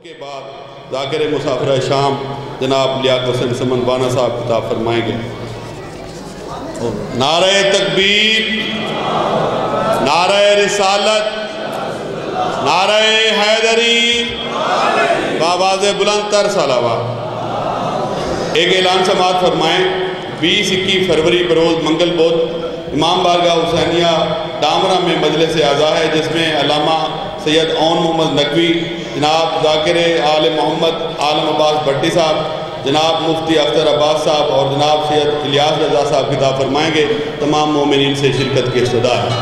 کے بعد ذاکر مسافرہ شام جناب لیاقت حسین سمن بانا صاحب خطاب فرمائیں گے۔ نعرہ تکبیر، نعرہ رسالت، نعرہ حیدری، بآواز بلند تر صلوات۔ ایک اعلان سماعت فرمائیں۔ 20-21 فروری بروز منگل بدھ امام بارگاہ حسینیہ ڈامرہ میں مجلس اعزا ہے، جس میں علامہ سید اون محمد نقوی، جناب ذاکر آل محمد عالم عباس بھٹی صاحب، جناب مفتی اختر عباس صاحب اور جناب سید الیاس رضا صاحب خطاب فرمائیں گے۔ تمام مومنین سے شرکت کی استدعا ہے۔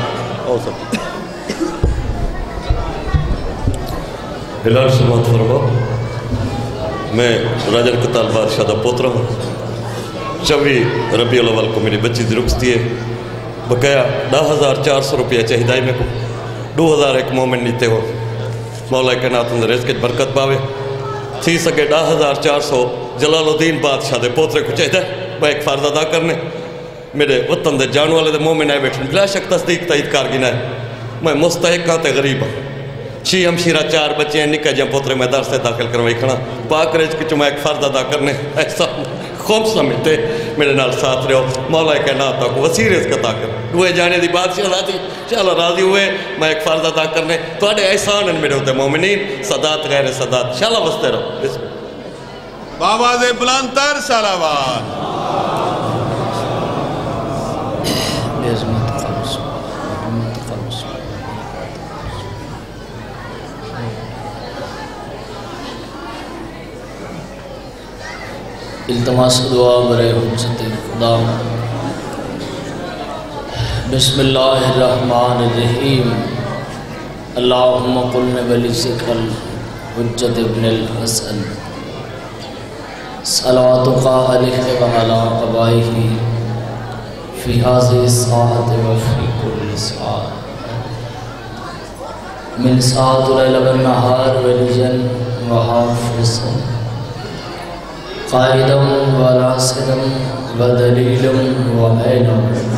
اعلان سماعت فرما۔ میں راجن کتال بادشاہ دا پوترا ہوں۔ 24 ربیع الاول کو میری بچی دی رخصتی ہے۔ بقایا 10,400 روپیہ چاہیے میں کو 2,000 ایک مومن نیتے ہو۔ مولا کائنات اندر رزق برکت پاوے تھی سکے 10,400 جلال الدین بادشاہ دے پوترے کو چاہیے میں ایک فرض ادا کرنے میرے وطن دے جان والے دے مومن آئے بیٹھن بلا شک تصدیق تائید کارگین ہے۔ میں مستحق ہاں تے غریب ہوں۔ 6 ہمشیرہ 4 بچے ہیں، نکا جہاں پوترے میں در سے داخل کروائی کھڑا پاک رج کی میں ایک فرض ادا کرنے ایسا خوب سمجھتے میرے نال ساتھ رہو۔ مولا کائنات کو وسیع رزق عطا کر دوئے جانے دی بادشاہ راضی چلو راضی ہوئے میں ایک فرض ادا کرنے تو اڑے احسان ہیں میرے ہوتے مومنین صدات غیر صدات انشاءاللہ بستے رہو۔ بآواز بلند تر صلوات۔ التماس دعا برے حجت خدا۔ بسم اللہ الرحمن الرحیم۔ اللہم قلن بلسک الحجت ابن الحسن صلواتک علیہ وعلا آبائہ فی هذه الساعة وفی کل ساعة من ساعة اللیل والنہار ولیا وحافظا قائدا وراسدا ودلیلا وعینا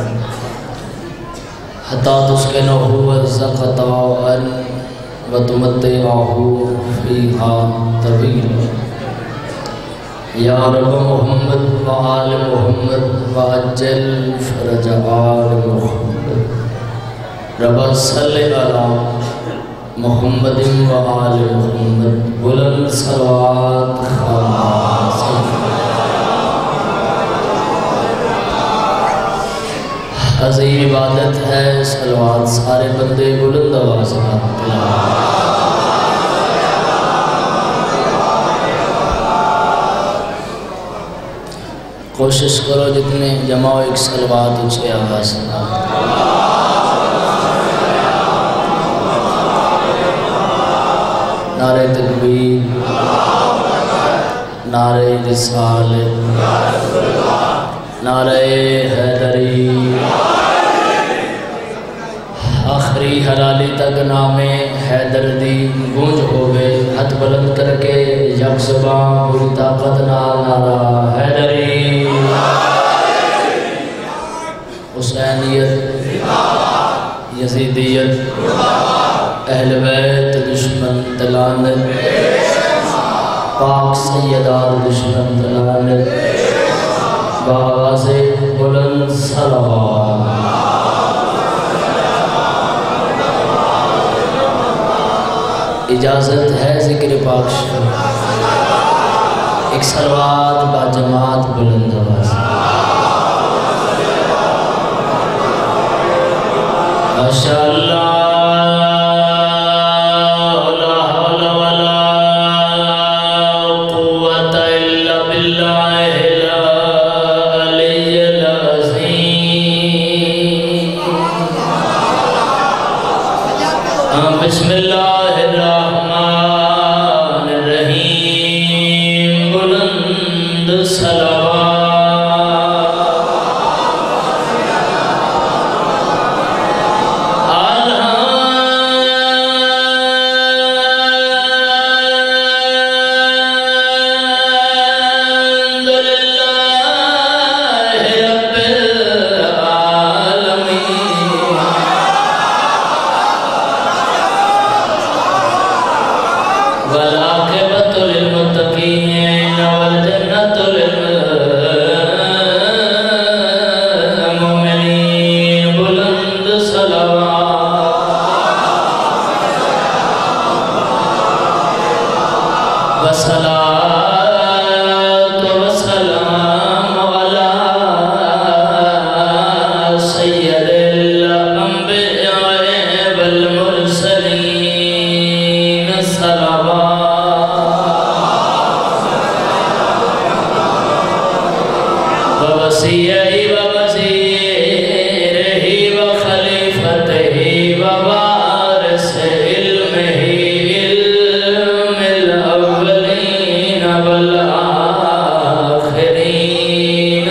حتی تسکنہ وزقطاعا وتمتعہ فیہا طویلا یا رب محمد وآل محمد وعجل فرج آل محمد رب صلی علی محمد وآل محمد بلند صلوات عظیم عبادت ہے صلوات سارے بندے بلند آواز کوشش کرو جتنے جماؤ ایک صلوات اچھے آواز نعرہ تکبیر، نعرہ رسالت، نعرہ حیدری، آخری حلالی تک نام حیدر دی گونج ہوئے ہاتھ بلند کر کے یک زبان پوری طاقت نعرہ حیدری، حسینیت، یزیدیت، اہل بیت دشمن تلانت، پاک سیدات دشمن تلانت، بآواز بلند صلوات۔ اجازت ہے ذکر پاک شریف، ایک صلوات با جماعت بلند آواز۔ ماشاءاللہ بسم اللہ الرحمن الرحیم بلند صلوات الحمد للہ رب العالمین والعاقبۃ वसीयही व वज़ीरही व खलीफतही व वारिस इल्मिही इल्मिल अव्वलीन वल आखिरीन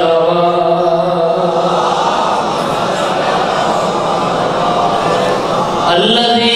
सलवात अल्लज़ी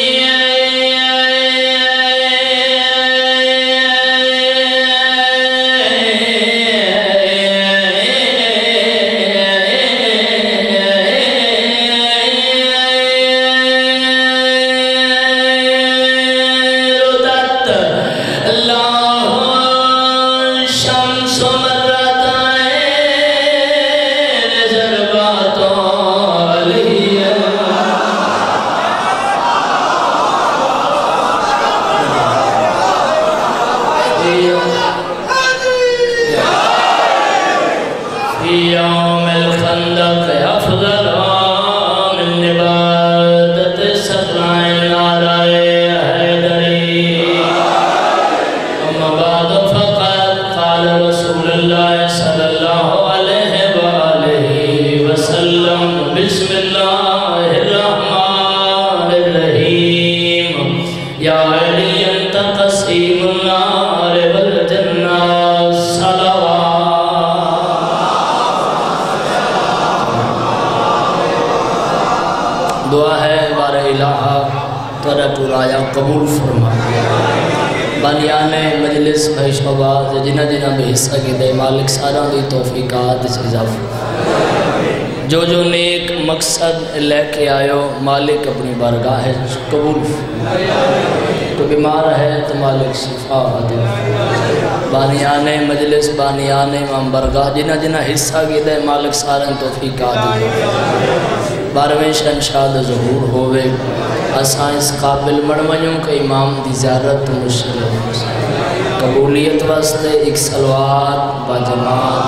दुआ है बारे इलाहा तेरा पुराया कबूल फरमा बानियाने मजलिस खैशबाज जिन्हें जिन्हें भी हिस्सा की दे मालिक सारा दी तौफीकात से इजाफा जो नेक मकसद लेके आयो मालिक अपनी बारगाह कबूल तो बीमार है तो मालिक शिफा दे बानियाने मजलिस बानियाने इमाम बरगाह जिन्हें जिन्हें हिस्सा की दे मालिक सारा तौफीकात दे 12वें शहंशाह ज़हूर होवे असां इस काबिल बण वञूं कि इमाम दी ज़ियारत मुश्किल कबूलियत वास्ते एक सलवात बाजमात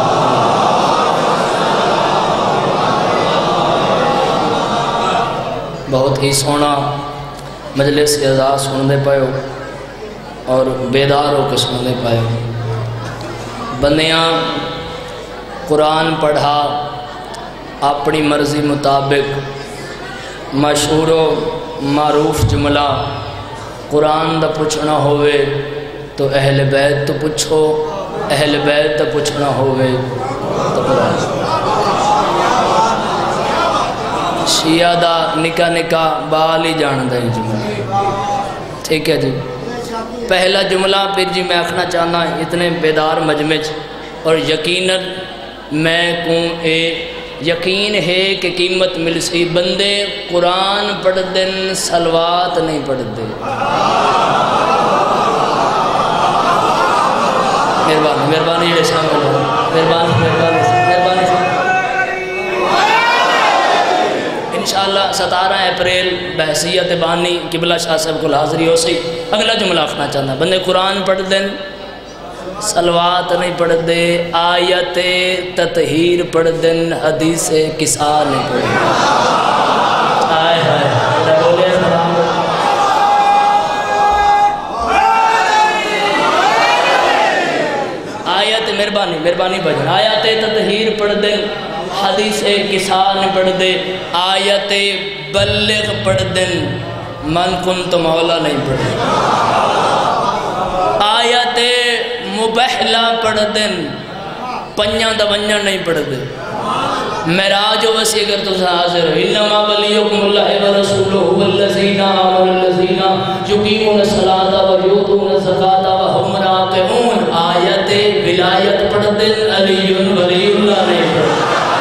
बहुत ही सोना मजलिस अज़ा सुनते पायो और बेदार होकर सुनते पायो बंदियां कुरान पढ़ा अपनी मर्ज़ी मुताबिक मशहूरो मारूफ जुमला कुरान दा पुछना होवे तो अहल बैत तो पुछो अहल बैत दा पुछना होवे तो कुरान शिया दा निका निका बाल ही जानदा है जुमला ठीक है जी पहला जुमला फिर जी मैं आखना चाहना इतने बेदार मजमे और यकीनन मैं को यकीन है कि कीमत मिल सी बंदे कुरान पढ़ दिन सलवात नहीं पढ़ते मेहरबानी मेहरबानी जेड़े शामिल हो मेहरबानी मेहरबानी मेहरबानी इंशाअल्लाह 17 अप्रैल बहसीयत बानी किबला शाह साहब को हाज़री हो सी अगला जुमला आखना चाहता बंदे कुरान पढ़ दिन सलवात नहीं पढ़ते आयत ततहीर पढ़ दिन हदीस किसा नहीं पढ़ते हाय हाय बोले आयत मेहरबानी मेहरबानी भजन आयत ततहीर पढ़ दिन हदीस किसा नहीं पढ़ते आयत बल्लिग पढ़ दिन मन कुन तो मौला नहीं पढ़ते आयत मुबहला पढ़ दिन पंजा दवंजा नहीं पढ़ते मेराज वसी अगर तुम हाजिर हो इन्नमा वलियुकुमुल्लाह व रसूलुहु वल्लज़ीना आमनुल्लज़ीना युकीमुन सलाता व युतून ज़काता व हुम राकिऊन आयत विलायत पढ़ दिन अलीयुन वलीउल्लाह नहीं पढ़ते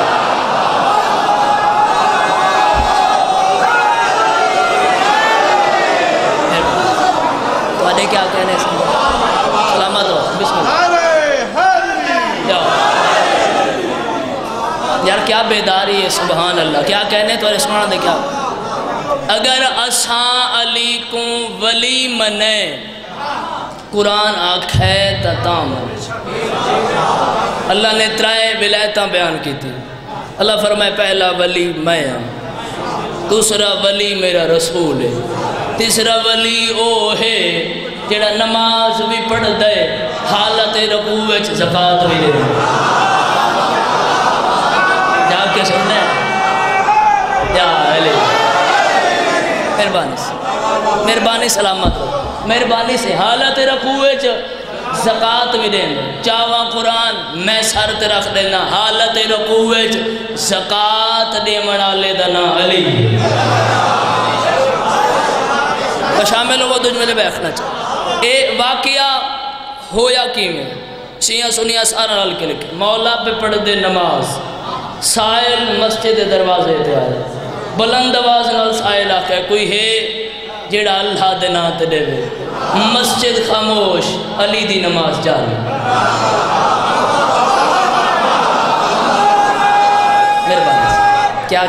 तो क्या कहने से सलामत हो बिस्मिल्लाह यार क्या बेदारी है सुबहान अल्लाह क्या कहने तो सुना दे क्या अगर असा अली को वली मने कुरान आखे ताम अल्लाह ने 3 विलायत बयान की थी अल्लाह फरमाए पहला वली मैं हाँ दूसरा वली मेरा रसूल है तीसरा वली ओ है जेड़ा नमाज भी पढ़ दे हालत रकू विच ज़कात भी दे یا علی مہربانی سے مہربانی سلامت ہو مہربانی سے حالت رکوع زکاة بھی دینا چاہواں قرآن میں سر تے رکھ دینا حالت رکوع زکاة دے منالے دنا علی شامل ہو تجھ میں لے بیٹھنا چاہتا اے واقعہ ہویا کی میں شیعہ سنیہ سارا حال کے لکھے مولا پہ پڑھ دے نماز سائل مسجد دروازے تے آئے بلند آواز نال سائل آکھے کوئی ہے جیڑا اللہ دے نات دے وے مسجد خاموش علی دی نماز جاری مہربانی کیا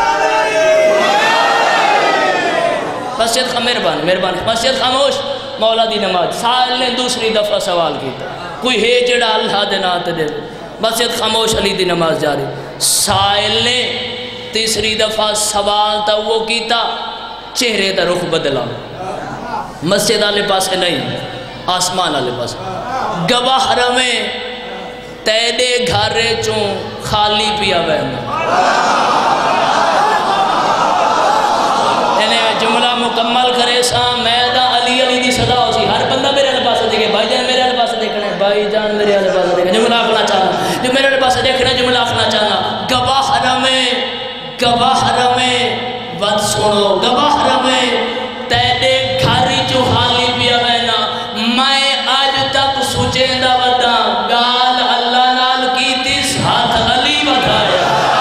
مسجد مہربانی مسجد خاموش مولا دی نماز سائل نے دوسری دفعہ سوال کیتا کوئی ہے جڑا اللہ دے نات دے مسجد خاموش علی دی نماز جاری سائل نے تیسری دفعہ سوال تا وہ کیتا چہرے دا رخ بدلا مسجد آلے پاس نہیں آسمان آلے پاس گواہ رمیں تیڑے گھارے چوں خالی پیا بہنا جملہ مکمل کرے سا میں دا علی علی دی صدا ہو سی ہر بندہ میرے علیہ پاس دیکھے بھائی جان میرے علیہ پاس دیکھنا ہے بھائی جان میرے علیہ پاس دیکھنا جملہ آخنا چاہنا جو میرے علیہ پاس دیکھنا جملہ آخنا چاہنا گواہ رمیں ود سنو گواہ رمیں تیڑے گھاری جو خالی پیا بہنا میں آج تک سوچیں دا ودا گال اللہ نال کی تیس ہاتھ علی بتایا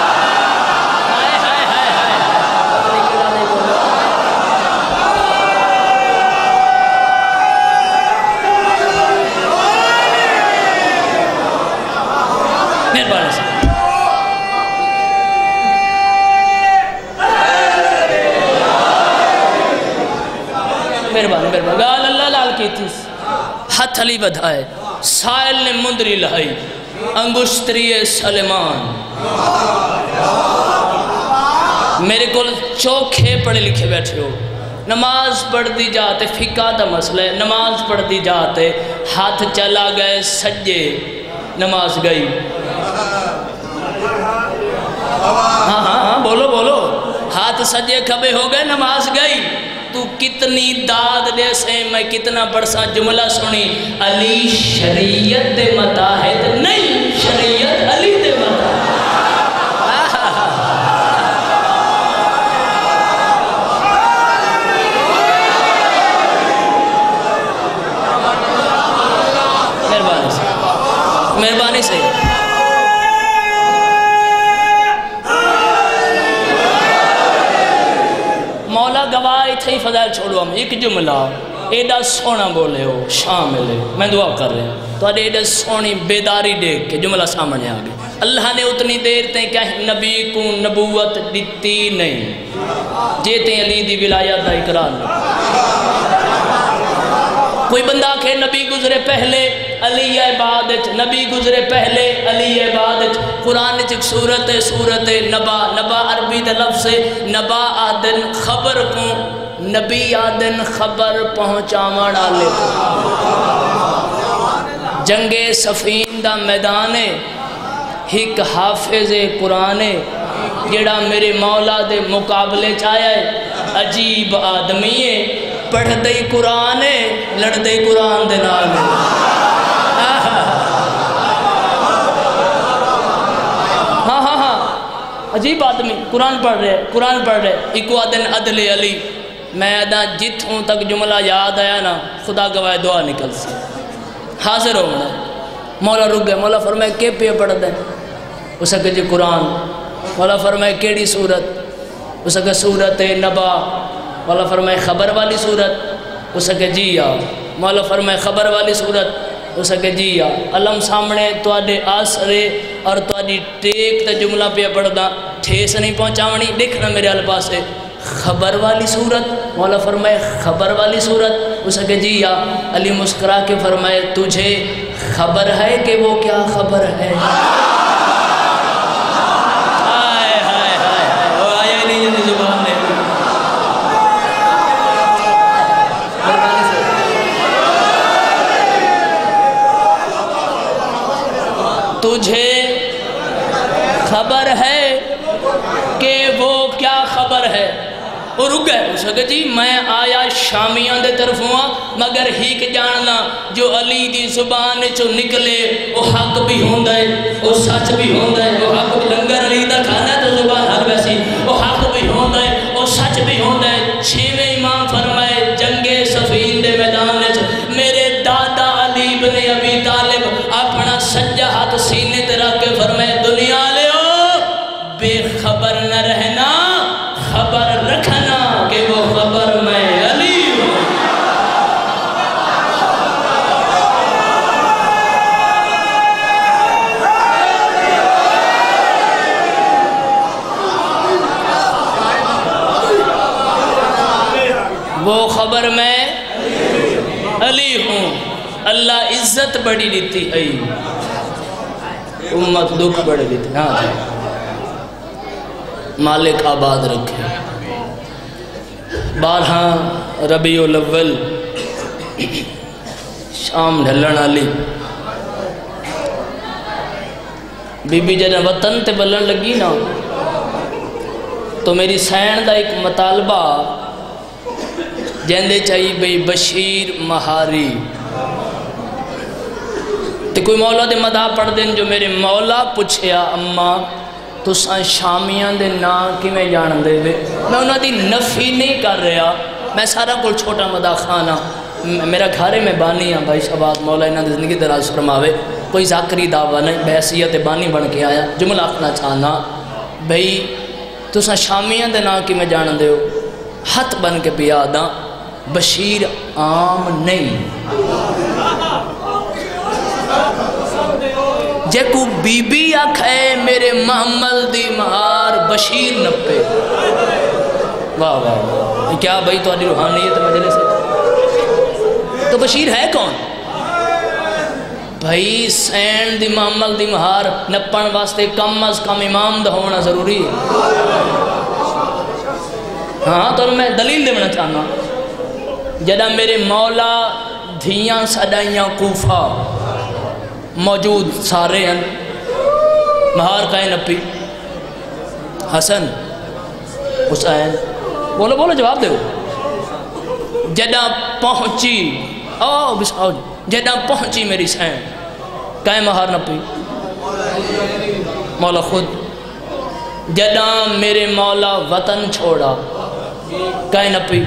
مہربانی گال اللہ لال کی تھی ہاتھ علی بدھائے سائل نے مندری لہائی انگشتری سلیمان میرے کو چوکھے پڑھے لکھے بیٹھے ہو نماز پڑھ دی جاتے فقہ دا مسئلہ ہے نماز پڑھ دی جاتے ہاتھ چلا گئے سجے نماز گئی ہاں بولو ہاتھ سجے کھبے ہو گئے نماز گئی تو کتنی داد دے سے میں کتنا برسا جملہ سنی علی شریعت دے متاحد نہیں شریعت علی دے متاحد مہربانی سے مولا گواہ تھے فضائل چھوڑو ہم ایک جملہ ایڈا سونا بولے ہو شامل ہے میں دعا کر رہے ہیں تو ایڈا سونی بیداری دیکھ کے جملہ سامنے آگئے اللہ نے اتنی دیر تیں کہ نبی کو نبوت دیتی نہیں جیتے علی دی ولایت دا اقرار نہیں کوئی بندہ کہ نبی گزرے پہلے علی عبادت نبی گزرے پہلے علی عبادت قرآن چک سورت نبا عربی دے لفظ نبا آدن خبر کو نبی آدن خبر پہنچاوڑ آلے کو جنگ صفین دا میدان ایک حافظ قرآن جڑا میرے مولا دے مقابلے چاہیا ہے عجیب آدمی ہے پڑھ دئی قرآن لڑ دئی قرآن دے نال ہاں عجیب آدمی قرآن پڑھ رہے ایک آدن عدل علی میں ادا جتوں تک جملہ یاد آیا نا خدا گواہ دعا نکل سی حاضر ہونا مولا رک گئے مولا فرمائے کہ پہ پڑھ دیں اسے کہ جی قرآن مولا فرمائے کیڑی صورت اسے کہ صورت نبا مولا فرمائے خبر والی صورت اسے کہ جی یا مولا فرمائے خبر والی صورت اسے کہ جی یا علم سامنے توڑے آسرے اور توڑی ٹیک تا جملہ پہ پڑھ دا ٹھیس نہیں پہنچاونی دیکھنا میرے الپاس ہے خبر والی صورت مولا فرمائے خبر والی صورت اسے کہ جی یا علی مسکرا کے فرمائے تجھے خبر ہے کہ وہ کیا خبر ہے وہ آیا نہیں جنہی زبان نے تجھے خبر ہے کہ وہ کیا ہے وہ رک گئے اس کہ جی میں آیا شامیاں دے طرف ہوا مگر ہی کہ جاننا جو علی دی زبان چو نکلے وہ حق بھی ہوندہ ہے وہ سچ بھی ہوندہ ہے وہ حق بھی لنگر علی دا کھانا ہے تو زبان حق ویسی وہ حق بھی ہوندہ ہے وہ سچ بھی ہوندہ ہے چھویں امام فرمائے جنگ صفین دے میدان میرے دادا علی بن ابی طالب اپنا سجا ہاتھ سینے تے رکھ کے فرمائے دنیا لے ہو بے خبر نہ رہنا خبر رکھنا کہ وہ خبر میں علی ہوں وہ خبر میں علی ہوں اللہ عزت بڑی دیتی ہے امت دکھ بڑی دیتی ہاں مالک آباد رکھے 12 ربیع الاول شام ڈھلن علی بی بی جنہ وطن تے بلن لگی نا تو میری سین دا ایک مطالبہ جیندے چاہیے بھئی بشیر مہاری تے کوئی مولا دے مدعا پڑھ دیں جو میرے مولا پوچھیا اماں تو شامیاں دے نا کی میں جان دے دے میں انہوں دی نفی نہیں کر رہا میں سارا کل چھوٹا مدعا خانہ میرا گھارے میں بانی ہاں بھائی شباد مولا انہوں دی زندگی دراز فرماوے کوئی ذاکری دعویٰ نہیں بحثیت بانی بن کے آیا جملہ اپنا چاہنا بھئی تو شامیاں دے نا کی میں جان دے ہو ہاتھ بن کے پیاداں بشیر عام نہیں جے کو بی بی آکھے میرے محمد دی مہار بشیر نپے واہ واہ واہ کیا بھئی تو آدھی روحانیت مجلے سے تو بشیر ہے کون بھئی سین دی محمد دی مہار نپن واسطے کم از کم امام دا ہونا ضروری ہے ہاں تو میں دلیل دینا چاہنا جدہ میرے مولا دھیاں سڈائیاں کوفہ موجود سارے ہیں مہار کہیں نپی حسن حسین بولو بولو جواب دے جدہ پہنچی جدہ پہنچی میری سین کہیں مہار نپی مولا خود جدہ میرے مولا وطن چھوڑا کہیں نپی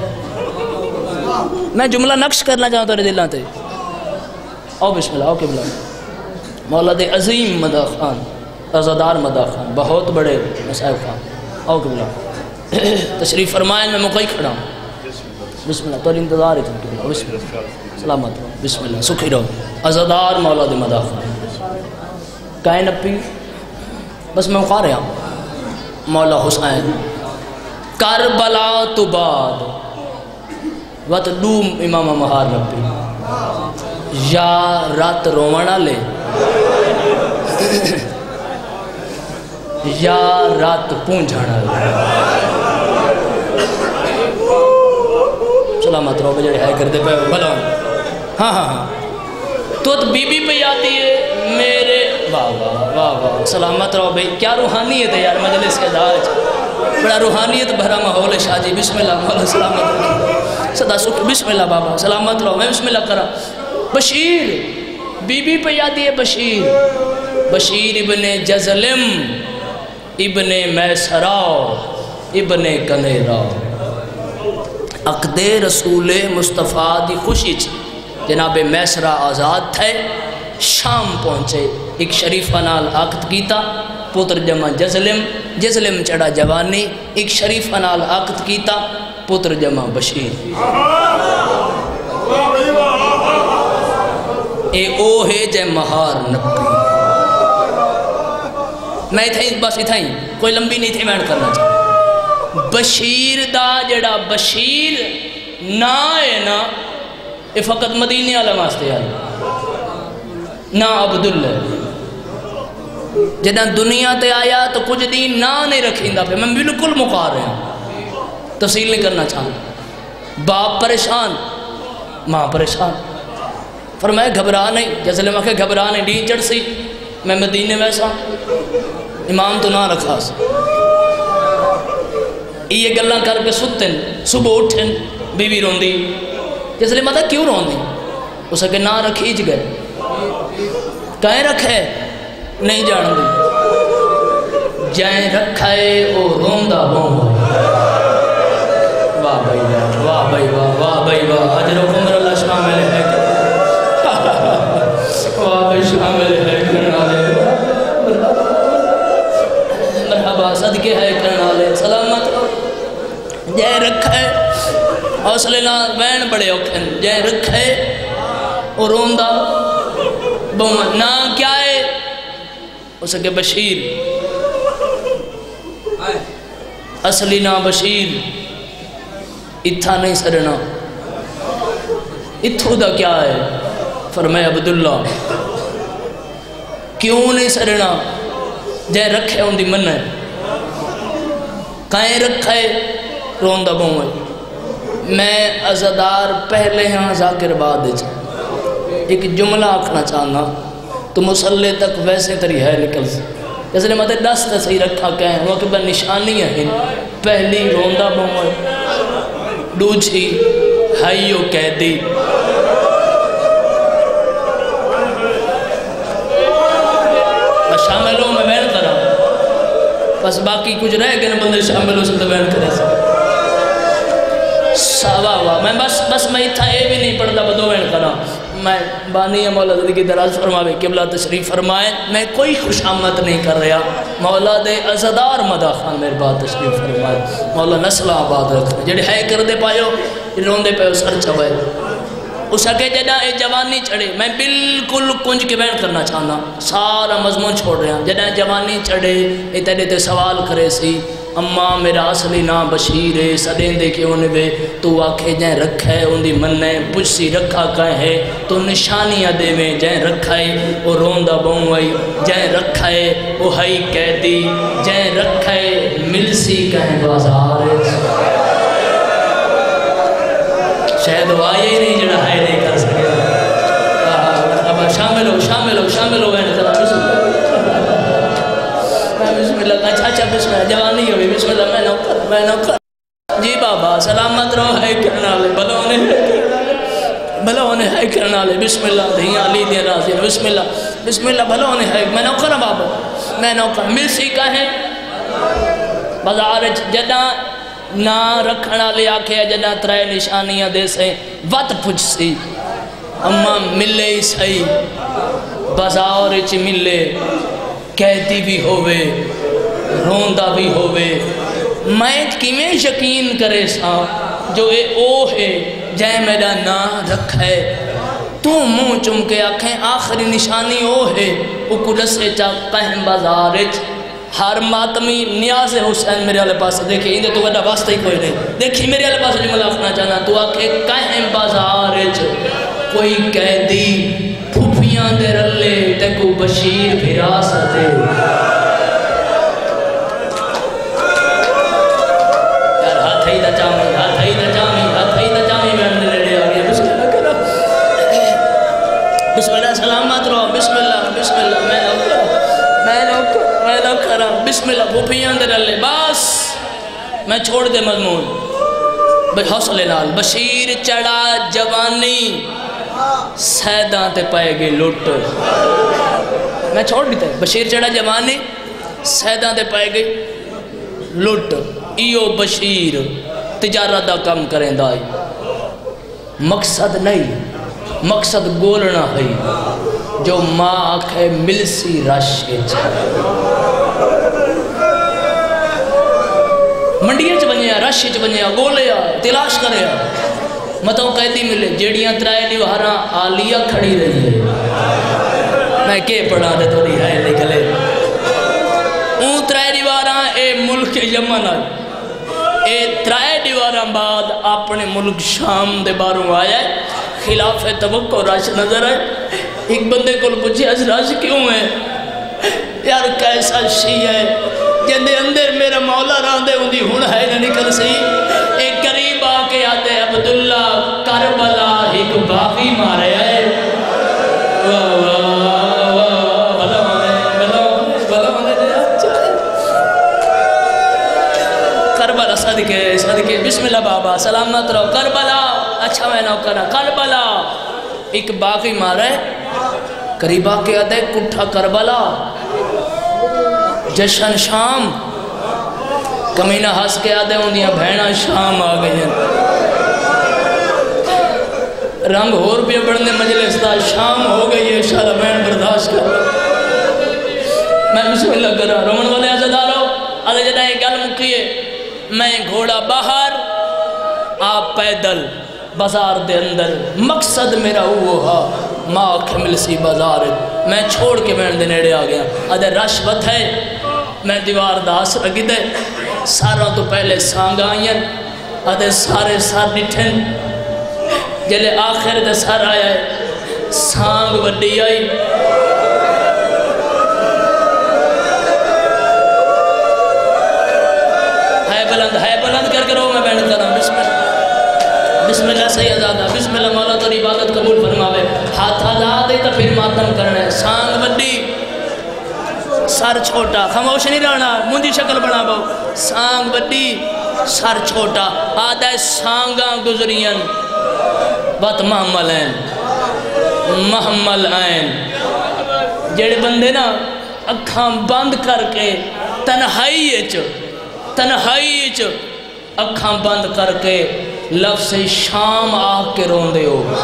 میں جملہ نقش کرنا چاہتا ہوں تیرے دلان تے آؤ بسم اللہ آؤ قبلہ مولا دے عظیم مدہ خان عزادار مدہ خان بہت بڑے مسائب خان آؤ قبلہ تشریف فرمائیں میں مقعی کھڑا ہوں بسم اللہ تو انتظار ہے قبلہ بسم اللہ سلامت بسم اللہ سکھی رہو عزادار مولا دے مدہ خان کائن اپی بس میں مقا رہا ہوں مولا حسین کربلا تو بعد وقت دوم امام مہار نبی یا رات رومانا لے یا رات پونجھانا لے سلامت رو بجڑے ہے کردے پہ بھلا ہاں ہاں ہاں تو بی بی پہ آتی ہے میرے واہ واہ واہ واہ سلامت رو بھائی کیا روحانیت ہے یار مجلس کے داج بڑا روحانیت بھرا ماحول ہے شاہ جی بسم اللہ مولا سلامت رو صدا سکھ بسم اللہ بابا سلامت رو میں بسم اللہ کرا بشیر بی بی پہ آتی ہے بشیر بشیر ابن جزلم ابن میسراؤ ابن کنیراؤ عقد رسول مصطفیٰ دی خوشی چی جناب میسرہ آزاد تھے شام پہنچے ایک شریفہ نال عقد کیتا پتر جمع جزلم چڑھا جوانی ایک شریفہ نال عقد کیتا پتر جمع بشیر اے او ہے جے مہار نپی میں بس اتھائی کوئی لمبی نہیں تھی میں کرنا چاہتا بشیر دا جڑا بشیر نا ہے نا یہ فقط مدینہ علم آستے آئی نا عبداللہ جدہ دنیا تے آیا تو کچھ دین نا نہیں رکھیں پہ میں بالکل مقار رہا ہوں تفصیل نہیں کرنا چاہتا باپ پریشان ماں پریشان فرمایا گھبرا نہیں جیسے لمحہ کہ گھبرا نہیں ڈین چڑھ سی میں مدینے ویسا امام تو نہ رکھا سی یہ گلاں کر کے ستن صبح اٹھن بیوی روندی جس لئے مطلب کیوں روندی اسے کہ نہ رکھیج گئے کہیں رکھے نہیں جان دی جائیں رکھائے او روندہ بوں واہ بھائی واہ بھائی واہ واہ بھائی واہ اجر و عمر اللہ شامل ہے واہ بھائی شامل ہے کرنا لے مرحبا صدقے ہے کرنا لے سلامت جائیں رکھائے حوصلے نہ وین بڑے اوکھن جائیں رکھائے او روندہ بوں نا کیا ہے اسے کہ بشیر اصلی نا بشیر اتھا نہیں سرنا اتھو دا کیا ہے فرمائے عبداللہ کیوں نہیں سرنا جائے رکھے ہوں دی من ہے کہیں رکھے روندہ بوں میں عزدار پہلے ہاں ذاکر بعد ایک جملہ آکھنا چاہنا تو مسلح تک ویسے تری ہے نکل سے جیسے نے مطلب دست صحیح رکھا کہیں وہ کہ بہ نشانی ہیں پہلی روندہ بوں دوچھی ہائیو قیدی شامل ہوں میں بیان کرا بس باقی کچھ رہ گئے نا بندے شامل ہو سکتے بیان کرے سوا میں بس میں اتھا اے بھی نہیں پڑھتا بدو بیان کرا میں بانی مولا زندگی دراز فرماوے قبلہ تشریف فرمائے میں کوئی خوش آمد نہیں کر رہا مولا دے عزدار مدہ خان میرے بات تشریف فرمائے مولا نسل آباد رکھ جڑے ہے کر دے پائیو روندے پہ سر چوائے اس اگے جڑا اے جوانی چڑھے میں بالکل کنج کے بیان کرنا چاہنا سارا مضمون چھوڑ رہا جڑا جوانی چڑھے اے تیرے تے سوال کرے سی اماں میرا اصلی نام بشیر ہے سدیں دے کے انہیں بے تو آکھے جائیں رکھا ہے ان دی مننے پوچھ سی رکھا کہیں ہے تو نشانیاں دے میں جائیں رکھا ہے وہ روندہ بہوں آئی جائیں رکھا ہے وہ ہائی قیدی جائیں رکھا ہے مل سی کہیں بازار شاید وہ آئے ہی نہیں جڑا ہے نہیں کر سکے اب شامل ہو شامل ہو شامل ہو بسم اللہ اچھا اچھا بسم اللہ جوانی ہوئی بسم اللہ میں نوکر جی بابا سلامت رہو ہے کرنا لے بھلا ہونے ہے کرنا لے بسم اللہ دھیاں لی دیا رازی بسم اللہ بھلا ہونے ہے میں نوکر بابا میں نوکر مل سی کہیں بازار جدہ نہ رکھنا لے آکھے جدہ ترائے نشانیاں دے سے وط پوچھ سی اما ملے ہی سہی بازار چی ملے قیدی بھی ہوئے روندہ بھی ہوئے میں کیویں یقین کرے سا جو اے او ہے جائے میرا نا رکھے تو منہ چم کے آکھیں آخری نشانی او ہے او کلسے چا قہم بازارج ہر ماتمی نیاز حسین میرے والے پاس دیکھیں اندھے تو وڈا واسطہ ہی کوئی نہیں دیکھیں میرے والے پاس جملہ اپنا چاہنا تو آکھیں قہم بازارج کوئی قیدی پھوپیاں دے رلے تکو بشیر بھرا ستے یار ہاتھ ہی دا چامی ہاتھ ہی دا چامی میں اندھے لڑے آگیا بسم اللہ کرو بسم اللہ سلامت رہو بسم اللہ میں نوکر بسم اللہ پھوپیاں دے رلے بس میں چھوڑ دے مضمون حوصلے نال بشیر چڑھا جوانی سیداں تے پائے گئے لٹ میں چھوڑ دیتا ہے بشیر چڑھا جوانی سیداں تے پائے گئے لٹ ایو بشیر تجارت دا کم کریں دائی مقصد نہیں مقصد گولنا ہے جو ماں آکھے مل سی راشے منڈیے چ بنیا راشے چ بنیا گولیا تلاش کریا مطلب قیدی ملے جیڑیاں ترائے دیواراں آلیہ کھڑی رہی ہے میں کے پڑھا دے تھوڑی ہے نکلے اون ترائے دیواراں اے ملک یمن آئی اے ترائے دیواراں بعد اپنے ملک شام دے باروں آیا ہے خلاف توقع راش نظر ہے ایک بندے کو پوچھے از راش کیوں ہے یار کیسا شیع ہے جندے اندر میرا مولا راندے ہوں دی ہون ہے نہ نکل سی ایک قریب آکے آتے عبداللہ کربلا ایک باقی مارے آئے کربلا صدق بسم اللہ بابا سلامت رہو کربلا اچھا میں نو کرا کربلا ایک باقی مارا ہے قریبا کے آدھے کٹھا کربلا جشن شام کمینہ ہس کے آدھے ہوندیاں بھینا شام آ گئی ہیں رنگ اور بھی بڑھنے مجلس دا شام ہو گئی ہے شاءاللہ بہن برداشت کر میں بسم اللہ کر رہا رومن والے عزدارو آدھے جدہ ایک گل مکیے میں گھوڑا باہر آپ پیدل بازار دے اندر مقصد میرا ہوا ماں کھمل سی بازار میں چھوڑ کے بہن دے نیڑے آ گیا آدھے رشوت ہے میں دیوار داس رگی دے سارا تو پہلے سانگ آئیں آدھے سارے سار نٹھن جلے آخر دے سار آیا ہے سانگ وڈی آئی ہے بلند کر کے رو میں بیٹھ کر رہا بسم اللہ بسم اللہ سیدادہ بسم اللہ مولا تو عبادت قبول فرماوے ہاتھ آلا دے تو پھر ماتم کرنے سانگ وڈی سر چھوٹا خاموش نہیں رہنا مندی شکل بنا باؤ سانگ وڈی سر چھوٹا آدھے سانگاں گزرین بات محمل این جڑے بندے نا اکھاں بند کر کے تنہائی اکھاں بند کر کے لفظ شام آ کے رون دے ہو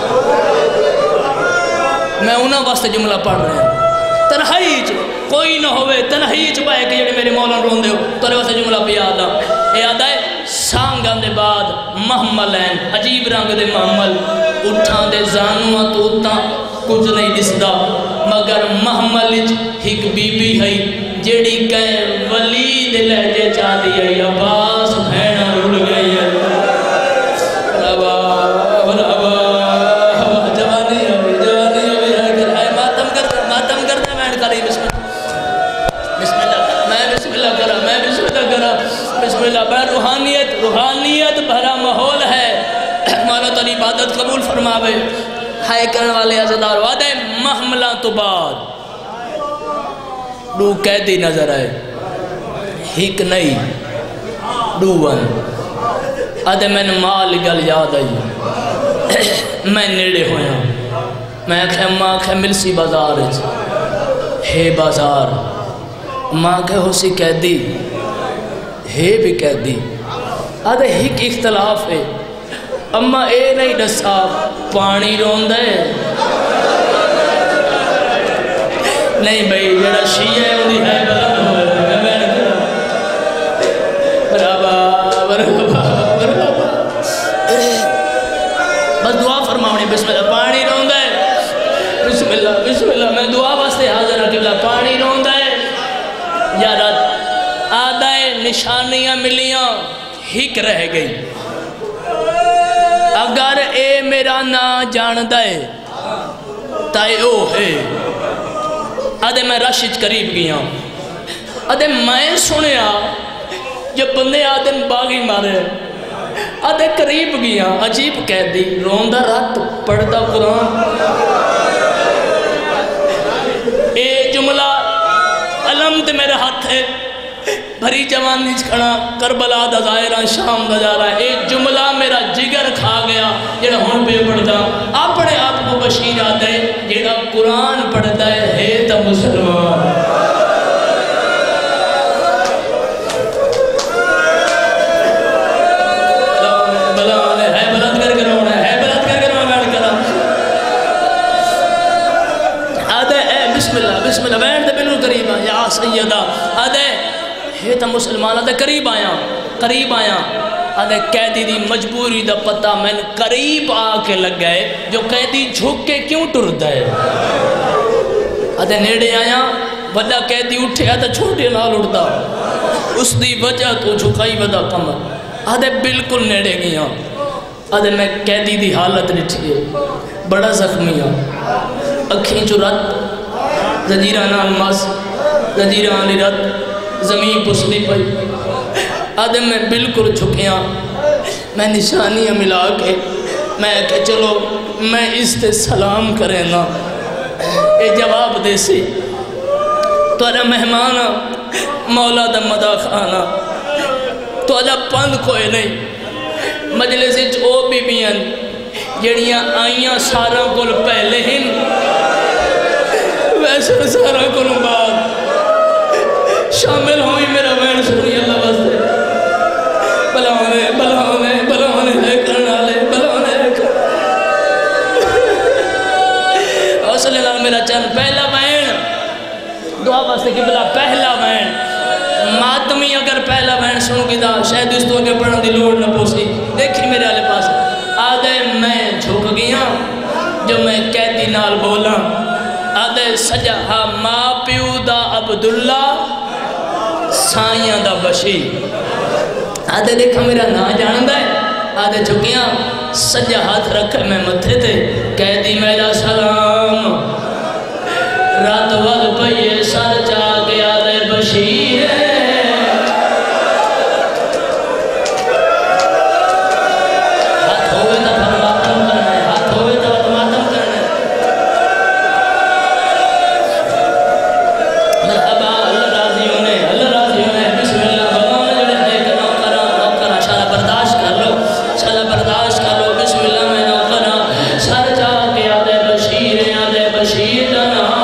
میں انہاں واسطے جملہ پڑھ رہے ہیں تنہائی کوئی نہ ہوئے تنہائی بائے کہ جڑے میرے مولا رون دے ہو تو واسطے جملہ پہ آدھا اے آدھا ہے سانگان دے بعد محمل ہیں عجیب رنگ دے محمل اٹھان دے زانوہ تو اتنا کچھ نہیں دسدا مگر محمل ایک بی بی ہے جیڑی کہیں ولی دے لہجے چاہ دیا عباس بھینا رول گئی ہے ربا جوانی ہوئی ہے ماتم کرتا میں کری بسم اللہ میں بسم اللہ کرا بسم اللہ بہر روحانیت بھرا ماحول ہے مولا تو عبادت قبول فرماوے ہائے کرنے والے عزدار وعدے محملہ تو بعد دو قیدی نظر آئے ہیک نہیں دوون آدھے میں نے مال گل یاد آئی میں نیڑے ہویا میں کہا ماں کہا ملسی بازار ہے بازار ماں کہا ہو سی قیدی ہے بھی قیدی آدھے ہیک اختلاف ہے اما اے نہیں دسا پانی رون دے نہیں بھئی جڑا شیعہ ہے انہی ہے بلند ہوئے میں بیٹھ برابا بس دعا فرماؤنی بسم اللہ پانی رون دے بسم اللہ میں دعا واسطے حاضر رکھ اللہ پانی رون دے یا رات آدھائے نشانیاں ملیاں ہک رہ گئی اگر اے میرا نا جان دے تائے او ہے آدھے میں رشج قریب گیا آدھے میں سنیا جب بندے آدھے باغی مارے آدھے قریب گیا عجیب کہہ دی روندہ رات پڑھتا قرآن اے جملہ علمت میرے ہاتھ ہے بھری جوان نیچ کھڑا کربلا دا ظاہرہ شام دا جا رہا ہے ایک جملہ میرا جگر کھا گیا جڑا ہون پہ پڑھتا اپنے آپ کو بشیر آدھے جڑا قرآن پڑھتا ہے تا مسلمان بلند کر کے رونا ہے بلند کر کے رونا بیٹھ کرا آدھے اے بسم اللہ بیٹھ دے بلو قریبا یا سیدہ آدھے ہے تا مسلمان آدھے قریب آیا آدھے قیدی دی مجبوری دا پتہ میں قریب آ کے لگ گئے جو قیدی جھک کے کیوں ٹرد ہے آدھے نیڑے آیا وجہ قیدی اٹھے آدھے چھوٹے نال اڑتا اس دی وجہ تو جھکائی ودا کمر آدھے بالکل نیڑے گیا آدھے میں قیدی دی حالت نٹھئے بڑا زخمی اکھیں جو رت زجیرہ نال مس زجیرہ آلی رت زمین پسلی پئی آدھے میں بالکل جھکیاں میں نشانیاں ملا کے میں کہ چلو میں اس تے سلام کریں نا اے جواب دے سی تو اللہ مہمانا مولا دا مدہ خانا تو اللہ پند کوئی نہیں مجلس او بیبیاں جڑیاں آئیاں سارا کل پہلے ہن ویسے سارا کل بعد شامل ہوئی میرا وین سنی اللہ واسطے بلاؤنے بلاؤنے بلاؤنے ہے کرنا لے بلاؤنے ہے کرنا حوصل اللہ میرا چند پہلا وین دعا واسطے کہ بلا پہلا وین ماتمی اگر پہلا وین سن کی دا شاید اس تو کے پڑھن دی لوڑ نہ پوسی دیکھی میرے آلے پاس آدھے میں جھک گیا جو میں قیدی نال بولا آدھے سجا ہاں ماں پیو دا عبداللہ سائیاں دا بشیر آدھے دیکھا میرا نا جاندہ ہے آدھے جھکیاں سجا ہاتھ رکھے میں متھے تھے قیدی میرا سلام رات وقت پہیے سر جا کے آدھے بشیر ہے بشیر